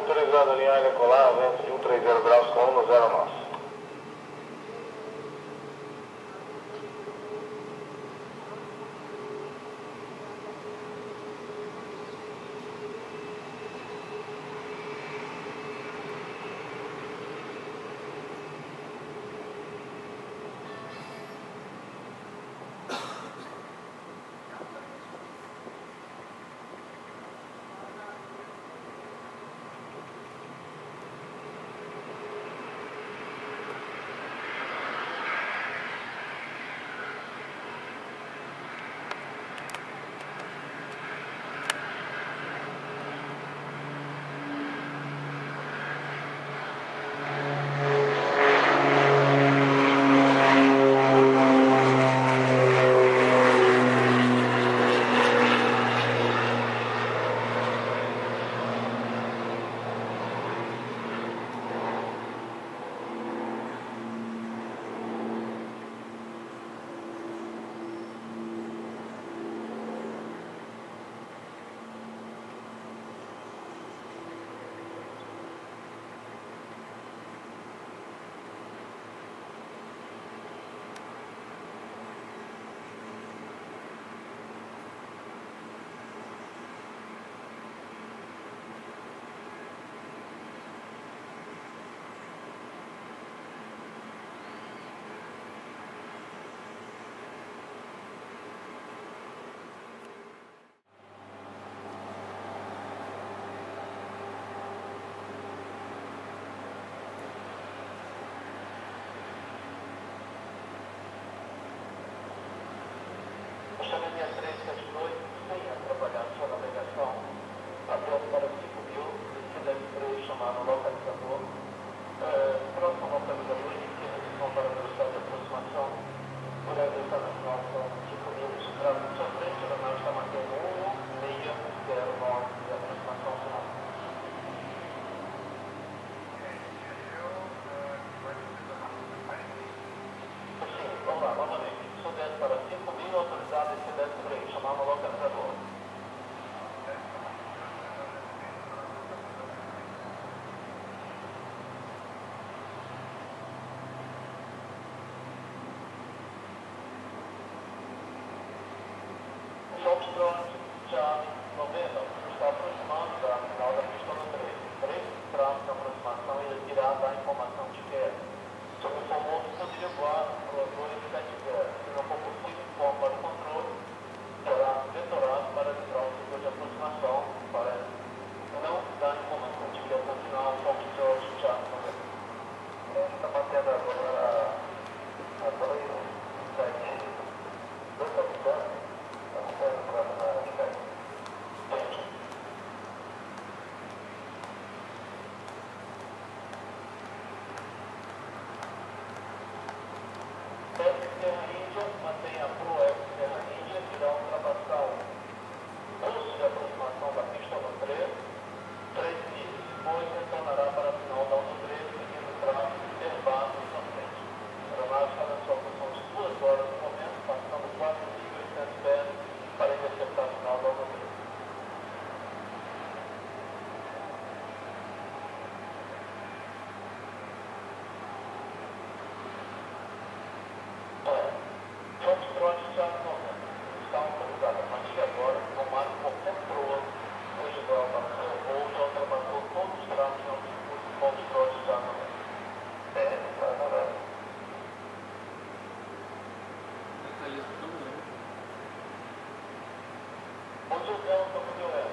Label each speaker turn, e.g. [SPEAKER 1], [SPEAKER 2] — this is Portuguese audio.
[SPEAKER 1] autorizado em área colar, vento de 130 graus com 10 nós. Chame 6372, venha trabalhar sua navegação. Até para 5.000, você deve por chamar no localizador. Próximo localizador, inicia a missão para a velocidade de aproximação. Por essa nacional são 5.000 de trás de sua frente, a aeronave está mantendo 1609 de aproximação final. Sim, vamos lá, novamente. Sou 10 para 5.000, autorizado esse 10 por aí, chamar no localizador. Foxtrot, Charlie, 90, está aproximando da final da pista no 3. 3 tramos de aproximação e ele irá dar informação de queda. Sob o famoso poderia voar para o 270. Se não for possível, informe para o controle, será vetorado para livrar o setor de aproximação, para não dar informação de queda na final, Foxtrot, Charlie, 90. Está batendo agora a 270. 270. Terra Índia, mantenha a Pro F Terra Índia, irá ultrapassar o curso de aproximação da pista no 3, 3 milhas, depois retornará para a final da 13, seguindo o tráfego intervado na frente. A aeronave está na sua posição de 2 horas no momento, passando 4.800 pés para interceptar a final da 13. Foxtrot Charlie 90 está autorizado a partir de agora tomar qualquer proa hoje igual para o seu voo, já ultrapassou todos os tramos de altitude do Foxtrot Charlie 90. Está na hora. Hoje o Delta Miguel